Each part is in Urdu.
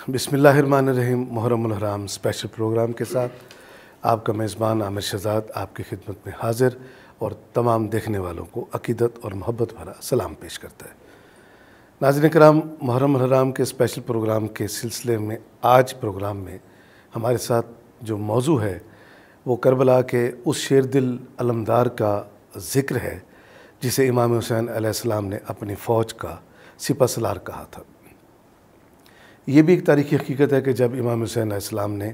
بسم اللہ الرحمن الرحیم محرم الحرام اسپیشل پروگرام کے ساتھ آپ کا میزبان عامر شہزاد آپ کی خدمت میں حاضر اور تمام دیکھنے والوں کو عقیدت اور محبت بھرا سلام پیش کرتا ہے۔ ناظرین کرام، محرم الحرام کے اسپیشل پروگرام کے سلسلے میں آج پروگرام میں ہمارے ساتھ جو موضوع ہے وہ کربلا کے اس شیر دل علمدار کا ذکر ہے جسے امام حسین علیہ السلام نے اپنی فوج کا سپہ سالار کہا تھا۔ یہ بھی ایک تاریخی حقیقت ہے کہ جب امام حسین علیہ السلام نے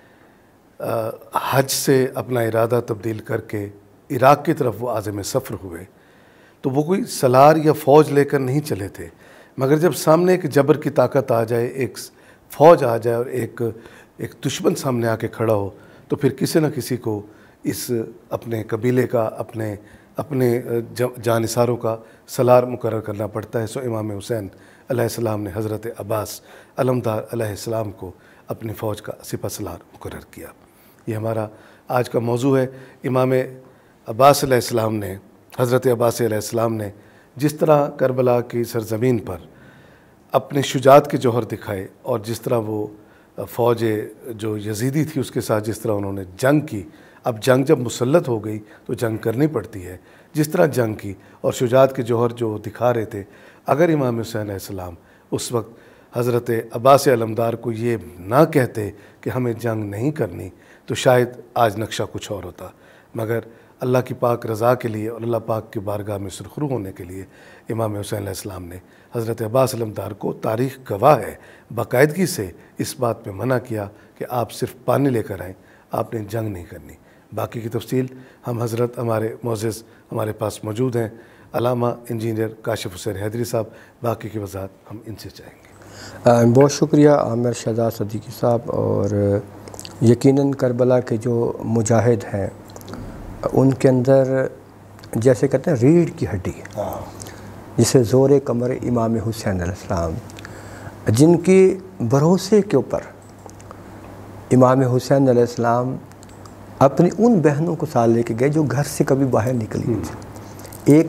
حج سے اپنا ارادہ تبدیل کر کے عراق کی طرف وہ عازم سفر ہوئے تو وہ کوئی سالار یا فوج لے کر نہیں چلے تھے، مگر جب سامنے ایک جبر کی طاقت آ جائے، ایک فوج آ جائے اور ایک دشمن سامنے آ کے کھڑا ہو تو پھر کسی نہ کسی کو اس اپنے قبیلے کا اپنے جانثاروں کا سالار مقرر کرنا پڑتا ہے۔ سو امام حسین علیہ السلام نے حضرت عباس علمدار علیہ السلام کو اپنی فوج کا سپہ سالار مقرر کیا۔ یہ ہمارا آج کا موضوع ہے۔ امام عباس علیہ السلام نے، حضرت عباس علیہ السلام نے جس طرح کربلا کی سرزمین پر اپنے شجاعت کے جوہر دکھائے اور جس طرح وہ فوج جو یزیدی تھی اس کے ساتھ جس طرح انہوں نے جنگ کی، اب جنگ جب مسلط ہو گئی تو جنگ کرنی پڑتی ہے، جس طرح جنگ کی اور شجاعت کے جوہر جو دکھا رہے تھے، اگر امام حسین علیہ السلام اس وقت حضرت عباس علمدار کو یہ نہ کہتے کہ ہمیں جنگ نہیں کرنی تو شاید آج نقشہ کچھ اور ہوتا، مگر اللہ کی پاک رضا کے لیے اور اللہ پاک کی بارگاہ میں سرخرو ہونے کے لیے امام حسین علیہ السلام نے حضرت عباس علمدار کو، تاریخ گواہ ہے، باقاعدگی سے اس بات میں منع کیا کہ آپ صرف پانی لے کر آئیں، آپ نے جنگ نہیں کرنی۔ باقی کی تفصیل ہم حضرت ہمارے معزز ہمارے پاس موجود ہیں، علامہ انجینئر کاشف حسین حیدری صاحب، باقی کی وضاحت ہم ان سے چاہیں گے۔ بہت شکریہ عامر شہزاد صدیقی صاحب۔ اور یقیناً کربلا کے جو مجاہد ہیں ان کے اندر جیسے کہتے ہیں ریڑھ کی ہڈی جسے زور کمر امام حسین علیہ السلام، جن کی بھروسے کے اوپر امام حسین علیہ السلام اپنی ان بہنوں کو ساتھ لے کے گئے جو گھر سے کبھی باہر نکلی تھی۔ ایک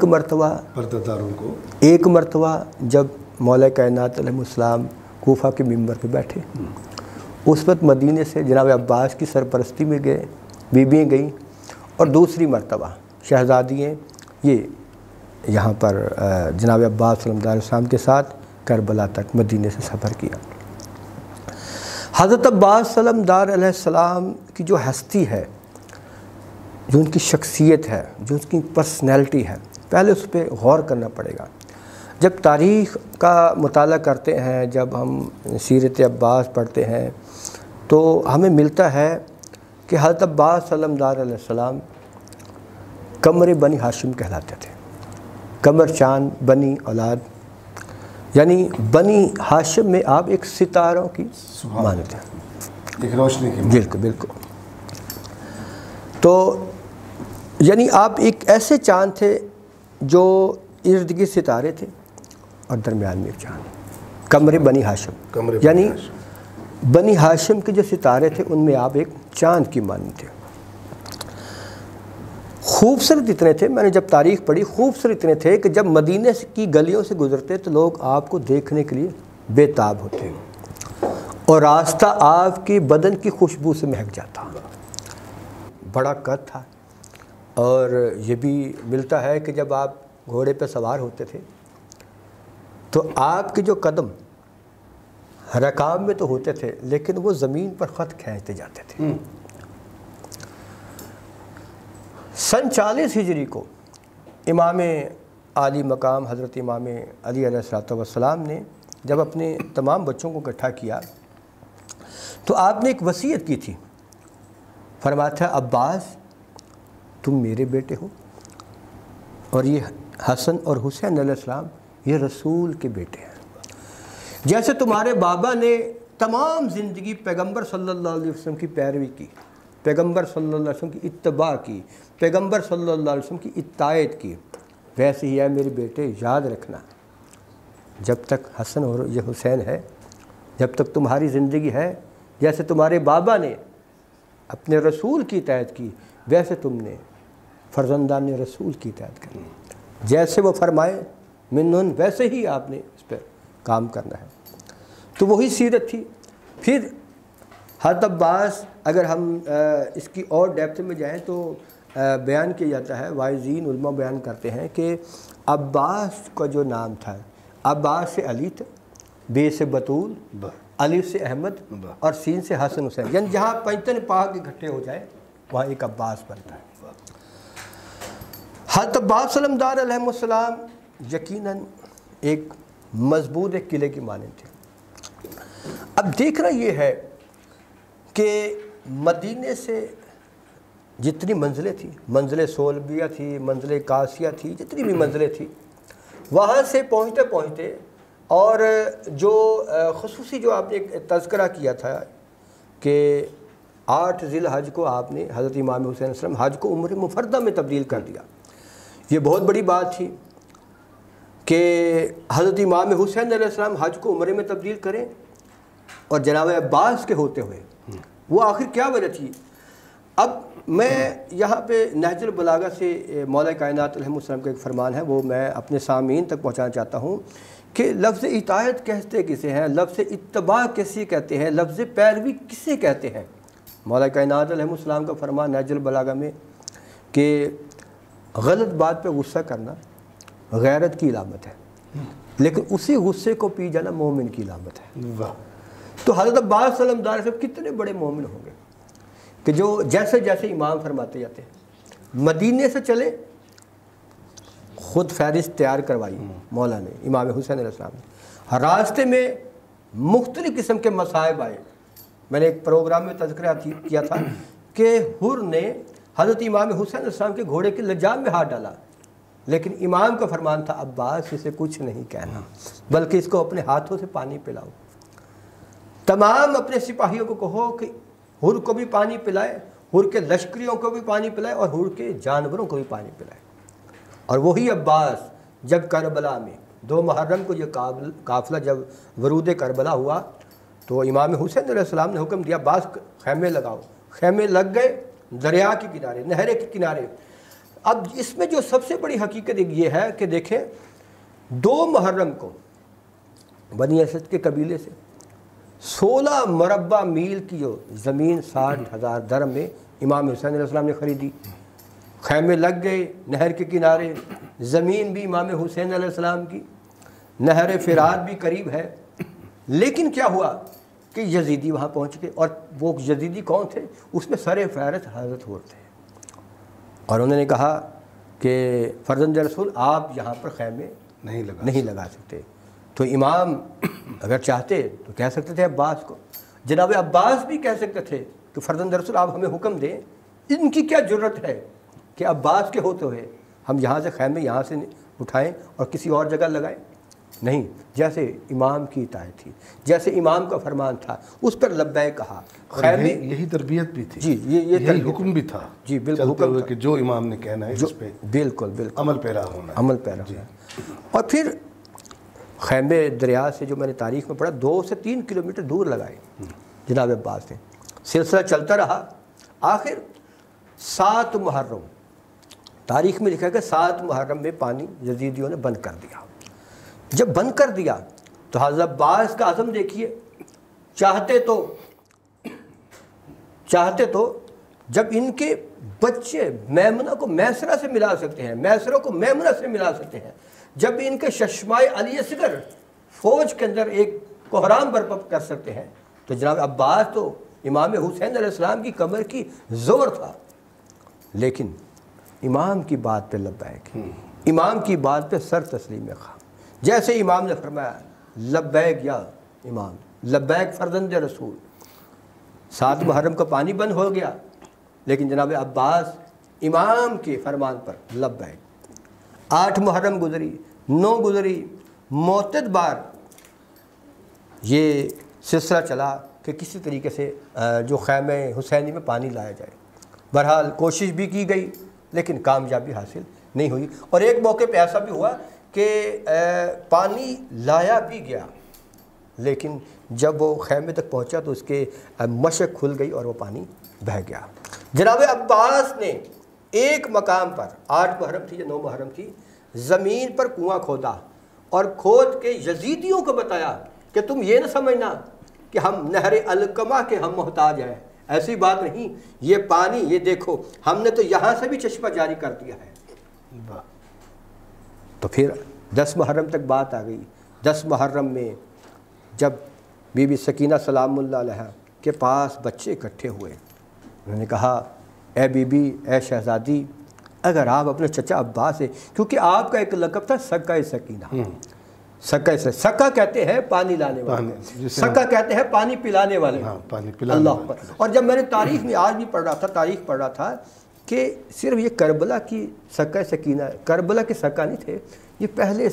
مرتبہ جب مولا کائنات علیہ السلام کوفہ کے ممبر پہ بیٹھے، اس وقت مدینے سے جناب عباس کی سرپرستی میں گئے، بیویاں گئیں، اور دوسری مرتبہ شہزادیاں یہ یہاں پر جناب عباس علمدار السلام کے ساتھ کربلا تک مدینے سے سفر کیا۔ حضرت عباس علمدار علیہ السلام کی جو ہستی ہے، جو ان کی شخصیت ہے، جو اس کی پرسنالٹی ہے، پہلے اس پہ غور کرنا پڑے گا۔ جب تاریخ کا مطالعہ کرتے ہیں، جب ہم سیرت عباس پڑھتے ہیں تو ہمیں ملتا ہے کہ حضرت عباس علمدار علیہ السلام قمر بنی ہاشم کہلاتے تھے۔ قمر چاند بنی اولاد، یعنی بنی ہاشم میں آپ ایک ستاروں کی مانند ہیں، ایک روشنی کی بالکل بالکل۔ تو یعنی آپ ایک ایسے چاند تھے جو ارد گرد ستارے تھے اور درمیان میں ایک چاند، قمر بنی ہاشم، یعنی بنی ہاشم کے جو ستارے تھے ان میں آپ ایک چاند کی مانند تھے۔ خوبصورت اتنے تھے، میں نے جب تاریخ پڑھی، خوبصورت اتنے تھے کہ جب مدینے کی گلیوں سے گزرتے تو لوگ آپ کو دیکھنے کے لیے بے تاب ہوتے اور راستہ آپ کی بدن کی خوشبو سے مہک جاتا۔ بڑا قد تھا، اور یہ بھی ملتا ہے کہ جب آپ گھوڑے پہ سوار ہوتے تھے تو آپ کے جو قدم رکاب میں تو ہوتے تھے لیکن وہ زمین پر خط کھینچتے جاتے تھے۔ سن 40 ہجری کو امام عالی مقام حضرت امام علی علیہ السلام نے جب اپنے تمام بچوں کو اکٹھا کیا تو آپ نے ایک وصیت کی تھی، فرمایا تھا عباس تم میرے بیٹے ہو، اور یہ حسن اور حسین علیہ السلام یہ رسول کے بیٹے ہیں۔ جیسے تمہارے بابا نے تمام زندگی پیغمبر صلی اللہ علیہ وسلم کی پیروی کی، پیغمبر صلی اللہ علیہ وسلم کی اتباع کی، پیغمبر صلی اللہ علیہ وسلم کی اطاعت کی، ویسے ہی ہے میرے بیٹے، یاد رکھنا جب تک حسن اور یہ حسین ہے، جب تک تمہاری زندگی ہے، جیسے تمہارے بابا نے اپنے رسول کی اطاعت کی ویسے تم نے فرزندان رسول کی اطاعت کرنی، جیسے وہ فرمائے منن ویسے ہی آپ نے اس پر کام کرنا ہے۔ تو وہی سیرت تھی پھر حضرت عباس، اگر ہم اس کی اور ڈیپتھ میں جائیں تو بیان کیا جاتا ہے، واعظین علماء بیان کرتے ہیں کہ عباس کا جو نام تھا، عباس سے علی تھا، بے سے بطول، الف سے احمد اور سین سے حسن حسین، یعنی جہاں پنجتن پاک اکٹھے ہو جائے وہاں ایک عباس بنتا ہے۔ حضرت عباس سلمدار علیہ السلام یقیناً ایک مضبوط ایک قلعے کی مانند تھے۔ اب دیکھنا یہ ہے کہ مدینے سے جتنی منزلیں تھیں، منزل صلبیہ تھی، منزل قاسیہ تھی، جتنی بھی منزلیں تھیں، وہاں سے پہنچتے پہنچتے اور جو خصوصی جو آپ نے تذکرہ کیا تھا کہ 8 ذی الحج کو آپ نے حضرت امام حسین علیہ السلام حج کو عمرہ مفردہ میں تبدیل کر دیا، یہ بہت بڑی بات تھی کہ حضرت امام حسین علیہ السلام حج کو عمرے میں تبدیل کریں، اور جناب عباس کے ہوتے ہوئے وہ آخر کیا وجہ تھی۔ اب میں یہاں پہ نہج البلاغہ سے مولا کائنات علیہ السلام کا ایک فرمان ہے، وہ میں اپنے سامعین تک پہنچانا چاہتا ہوں کہ لفظ اطاعت کہتے کسے ہیں، لفظ اتباع کسے کہتے ہیں، لفظ پیروی کسے کہتے ہیں۔ مولا کائنات علیہ السلام کا فرمان نہج البلاغہ میں کہ غلط بات پہ غصہ کرنا غیرت کی علامت ہے، لیکن اسی غصے کو پی جانا مومن کی علامت ہے۔ تو حضرت عباس سلمدار صاحب کتنے بڑے مومن ہوں گے کہ جو جیسے جیسے امام فرماتے جاتے ہیں، مدینے سے چلے، خود فہرست تیار کروائی مولا نے، امام حسین علیہ السلام نے، راستے میں مختلف قسم کے مصائب آئے۔ میں نے ایک پروگرام میں تذکرہ کیا تھا کہ حر نے حضرت امام حسین علیہ السلام کے گھوڑے کے لجام میں ہاتھ ڈالا، لیکن امام کا فرمان تھا عباس اسے کچھ نہیں کہنا، بلکہ اس کو اپنے ہاتھوں سے پانی پلاؤ۔ تمام اپنے سپاہیوں کو کہو کہ حر کو بھی پانی پلائے، حر کے لشکریوں کو بھی پانی پلائے، اور حر کے جانوروں کو بھی پانی پلائے۔ اور وہی عباس جب کربلا میں 2 محرم کو یہ قافلہ جب ورود کربلا ہوا تو امام حسین علیہ السلام نے حکم دیا عباس خیمے لگاؤ، خیمے لگ گئے دریا کے کنارے، نہر کے کنارے۔ اب اس میں جو سب سے بڑی حقیقت یہ ہے کہ دیکھیں 2 محرم کو بنی اسد کے قبیلے سے 16 مربع میل کی جو زمین 60,000 درہم میں امام حسین علیہ السلام نے خریدی، خیمے لگ گئے نہر کے کنارے، زمین بھی امام حسین علیہ السلام کی، نہر فرات بھی قریب ہے۔ لیکن کیا ہوا کہ یزیدی وہاں پہنچ گئے، اور وہ یزیدی کون تھے؟ اس میں سر فہرست حضرت حر تھے، اور انہوں نے کہا کہ فرزند رسول آپ یہاں پر خیمے نہیں لگا سکتے۔ تو امام اگر چاہتے تو کہہ سکتے تھے عباس کو، جناب عباس بھی کہہ سکتے تھے کہ فرزند رسول آپ ہمیں حکم دیں۔ ان کی کیا جرت ہے کہ عباس کے ہوتے ہوئے ہم یہاں سے خیمے یہاں سے اٹھائیں اور کسی اور جگہ لگائیں؟ نہیں، جیسے امام کی اطاعت تھی، جیسے امام کا فرمان تھا اس پر لبیک کہا۔ خیمے یہی تربیت بھی تھی، جی یہی حکم بھی تھا، جی بالکل حکم کہ جو امام نے کہنا ہے اس پہ بالکل عمل پیرا ہونا ہے، عمل پیرا ہونا ہے۔ اور پھر خیمے دریا سے جو میں نے تاریخ میں پڑھا 2 سے 3 کلومیٹر دور لگائے جناب عباس نے۔ سلسلہ چلتا رہا، آخر 7 محرم تاریخ میں لکھا کہ 7 محرم میں پانی یزیدیوں نے بند کر دیا۔ جب بند کر دیا تو حضرت عباس کا عزم دیکھیے، چاہتے تو جب ان کے بچے میمنہ کو میسرہ سے ملا سکتے ہیں، میسرہ کو میمنہ سے ملا سکتے ہیں، جب ان کے ششمائے علی اصغر فوج کے اندر ایک کوہرام برپا کر سکتے ہیں، تو جناب عباس تو امام حسین علیہ السلام کی کمر کی زور تھا، لیکن امام کی بات پہ لبیک، امام کی بات پہ سر تسلیم خواہ۔ جیسے امام نے فرمایا لبیک یا امام، لبیک فرزند رسول، 7 محرم کا پانی بند ہو گیا، لیکن جناب عباس امام کے فرمان پر لبیک۔ 8 محرم گزری، 9 گزری، معتد بار یہ سلسلہ چلا کہ کسی طریقے سے جو خیمہ حسینی میں پانی لایا جائے۔ بہرحال کوشش بھی کی گئی لیکن کامیابی حاصل نہیں ہوئی، اور ایک موقع پہ ایسا بھی ہوا کہ پانی لایا بھی گیا، لیکن جب وہ خیمے تک پہنچا تو اس کے مشک کھل گئی اور وہ پانی بہہ گیا۔ جناب عباس نے ایک مقام پر 8 محرم تھی یا 9 محرم تھی، زمین پر کنواں کھودا اور کھود کے یزیدیوں کو بتایا کہ تم یہ نہ سمجھنا کہ کہ ہم نہر القما کے ہم محتاج ہیں، ایسی بات نہیں، یہ پانی یہ دیکھو ہم نے تو یہاں سے بھی چشمہ جاری کر دیا ہے۔ تو پھر 10 محرم تک بات آ گئی۔ 10 محرم میں جب بی بی سکینہ سلام اللہ علیہ کے پاس بچے اکٹھے ہوئے، انہوں نے کہا اے بی بی، اے شہزادی، اگر آپ اپنے چچا عباس سے، کیونکہ آپ کا ایک لقب تھا سکہ سکینہ، سکہ کہتے ہیں پانی لانے والے، سکہ کہتے ہیں پانی پلانے والے، اللہ اکبر۔ اور جب میں نے تاریخ میں آج بھی پڑھ رہا تھا، تاریخ پڑھ رہا تھا کہ صرف یہ کربلا کی سکہ سکینہ، کربلا کے سکہ نہیں تھے، یہ پہلے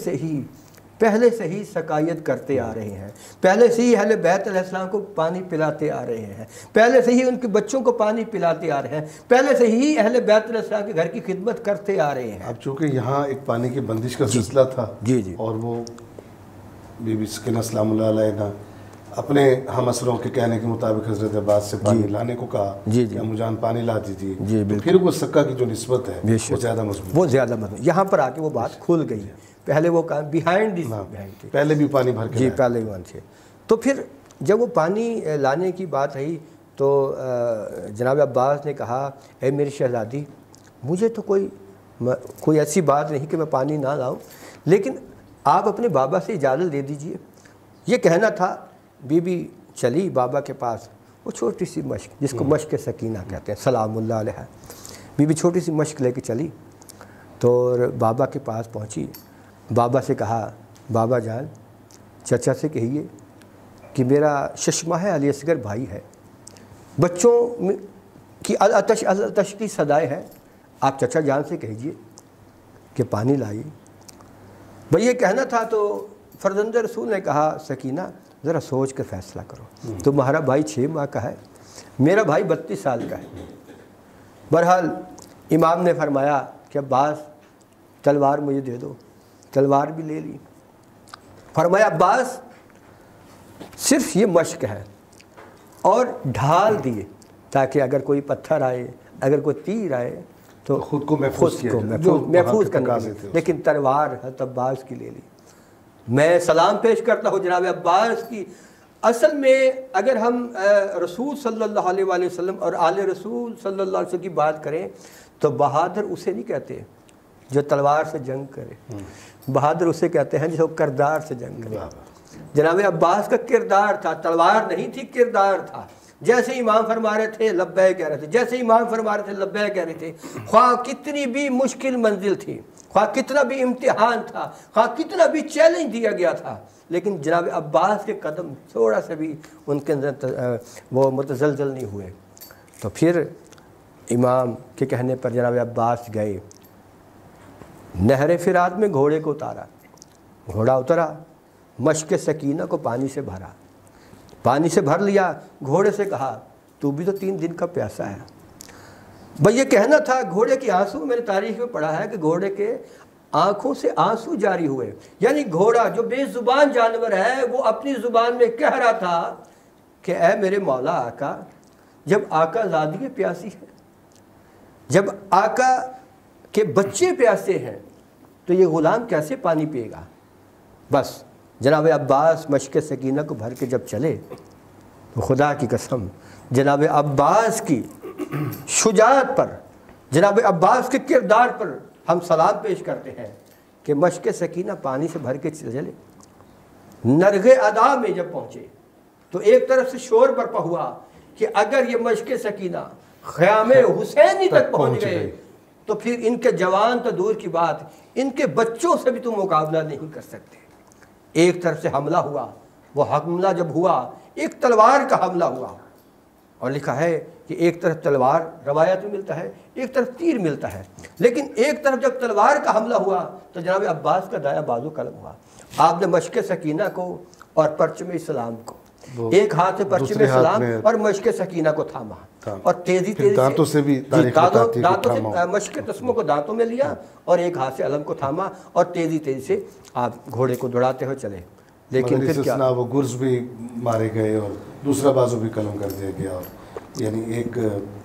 سے ہی سقائیت کرتے آ رہے ہیں، پہلے سے ہی اہل بیت علیہ السلام کو پانی پلاتے آ رہے ہیں، پہلے سے ہی ان کے بچوں کو پانی پلاتے آ رہے ہیں، پہلے سے ہی اہل بیت علیہ السلام کے گھر کی خدمت کرتے آ رہے ہیں۔ اب چونکہ یہاں ایک پانی کی بندش کا سلسلہ تھا، اور وہ بی بی سکینہ سلام اللہ علیہ نے اپنے ہم اسروں کے کہنے کے مطابق حضرت عباس سے پانی لانے کو کہا کہ امو جان پانی لا دیجیے، پھر وہ سکہ کی جو نسبت ہے وہ زیادہ مضبوط، یہاں پر آ کے وہ بات کھل گئی ہے۔ پہلے وہ کہا بیہائنڈ تھی، پہلے بھی پانی بھر کے پہلے بھی تھے۔ تو پھر جب وہ پانی لانے کی بات آئی تو جناب عباس نے کہا اے میری شہزادی، مجھے تو کوئی ایسی بات نہیں کہ میں پانی نہ لاؤں، لیکن آپ اپنے بابا سے اجازت دے دیجئے۔ یہ کہنا تھا، بی بی چلی بابا کے پاس، وہ چھوٹی سی مشق جس کو مشق سکینہ کہتے ہیں سلام اللہ علیہ، بی بی چھوٹی سی مشق لے کے چلی تو بابا کے پاس پہنچی، بابا سے کہا بابا جان چچا سے کہیے کہ میرا ششمہ ہے علی اصغر بھائی ہے، بچوں کی التش کی صدائے ہیں، آپ چچا جان سے کہیے کہ پانی لائیے۔ بھئی یہ کہنا تھا تو فرزند رسول نے کہا سکینہ ذرا سوچ کے فیصلہ کرو، تمہارا بھائی 6 ماہ کا ہے، میرا بھائی 32 سال کا ہے۔ بہرحال امام نے فرمایا کہ عباس تلوار مجھے دے دو، تلوار بھی لے لی۔ فرمایا عباس صرف یہ مشق ہے، اور ڈھال دیے تاکہ اگر کوئی پتھر آئے، اگر کوئی تیر آئے تو خود کو محفوظ کرنے کے لیے، لیکن تلوار حضرت عباس کی لے لی۔ میں سلام پیش کرتا ہوں جناب عباس کی۔ اصل میں اگر ہم رسول صلی اللہ علیہ وآلہ وسلم اور آل رسول صلی اللہ علیہ وسلم کی بات کریں تو بہادر اسے نہیں کہتے جو تلوار سے جنگ کرے، بہادر اسے کہتے ہیں جو کردار سے جنگ کرے۔ جناب عباس کا کردار تھا، تلوار نہیں تھی، کردار تھا۔ جیسے امام فرما رہے تھے لبیک کہہ رہے تھے، جیسے امام فرما رہے تھے لبیک کہہ رہے تھے، خواہ کتنی بھی مشکل منزل تھی، خواہ کتنا بھی امتحان تھا، خواہ کتنا بھی چیلنج دیا گیا تھا، لیکن جناب عباس کے قدم تھوڑا سا بھی ان کے اندر وہ متزلزل نہیں ہوئے۔ تو پھر امام کے کہنے پر جناب عباس گئے، نہر فرات میں گھوڑے کو اتارا، گھوڑا اترا، مشق سکینہ کو پانی سے بھرا، پانی سے بھر لیا، گھوڑے سے کہا تو بھی تو 3 دن کا پیاسا ہے۔ بھئی یہ کہنا تھا گھوڑے کی آنسو، میں نے تاریخ میں پڑھا ہے کہ گھوڑے کے آنکھوں سے آنسو جاری ہوئے، یعنی گھوڑا جو بے زبان جانور ہے وہ اپنی زبان میں کہہ رہا تھا کہ اے میرے مولا آقا، جب آقا زادی پیاسی ہے، جب آقا کے بچے پیاسے ہیں تو یہ غلام کیسے پانی پیے گا۔ بس جناب عباس مشق سکینہ کو بھر کے جب چلے تو خدا کی قسم جناب عباس کی شجاعت پر، جناب عباس کے کردار پر ہم سلام پیش کرتے ہیں کہ مشق سکینہ پانی سے بھر کے چلے۔ نرغ ادا میں جب پہنچے تو ایک طرف سے شور برپا ہوا کہ اگر یہ مشق سکینہ خیام حسینی تک پہنچ گئے تو پھر ان کے جوان تو دور کی بات، ان کے بچوں سے بھی تم مقابلہ نہیں کر سکتے۔ ایک طرف سے حملہ ہوا، وہ حملہ جب ہوا ایک تلوار کا حملہ ہوا، اور لکھا ہے کہ ایک طرف تلوار روایت میں ملتا ہے، ایک طرف تیر ملتا ہے، لیکن ایک طرف جب تلوار کا حملہ ہوا تو جناب عباس کا دایاں بازو قلم ہوا۔ آپ نے مشق سکینہ کو اور پرچم اسلام کو، ایک ہاتھ سے پرچم اسلام اور مشق سکینہ کو تھاما، اور تیزی دانتوں سے بھی مشق تسموں کو دانتوں میں لیا اور ایک ہاتھ سے علم کو تھاما اور تیزی سے آپ گھوڑے کو دوڑاتے ہوئے چلے۔ لیکن پھر کیا، وہ گرز بھی مارے گئے اور دوسرا بازو بھی قلم کر دیا گیا، اور یعنی ایک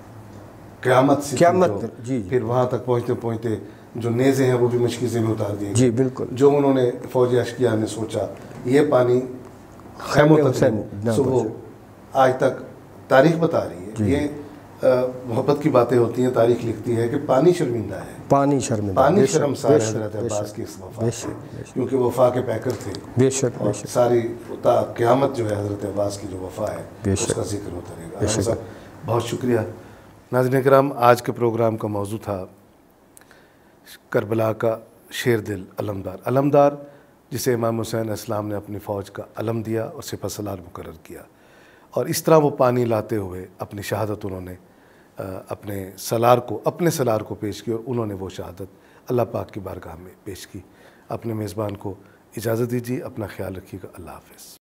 قیامت سی، پھر وہاں تک پہنچتے پہنچتے جو نیزے ہیں وہ بھی مشکیزیں میں اتار دیے۔ جی بالکل، جو انہوں نے فوج اشکیا نے سوچا یہ پانی خیموں تک، وہ آج تک تاریخ بتا رہی ہے، یہ محبت کی باتیں ہوتی ہیں، تاریخ لکھتی ہے کہ پانی شرمندہ ہے، پانی شرمندہ، پانی شرمسار ہے حضرت عباس کی اس وفات سے، کیونکہ وفا کے پیکر تھے، بے شک اور ساری تا قیامت جو ہے حضرت عباس کی جو وفا ہے اس کا ذکر ہوتا رہے گا۔ علامہ صاحب بہت شکریہ۔ ناظرین کرام، آج کے پروگرام کا موضوع تھا کربلا کا شیر دل علمدار، علمدار جسے امام حسین علیہ السلام نے اپنی فوج کا علم دیا اور سپہ سالار مقرر کیا، اور اس طرح وہ پانی لاتے ہوئے اپنی شہادت انہوں نے اپنے سالار کو پیش کی، اور انہوں نے وہ شہادت اللہ پاک کی بارگاہ میں پیش کی۔ اپنے میزبان کو اجازت دیجیے، اپنا خیال رکھیے گا، اللہ حافظ۔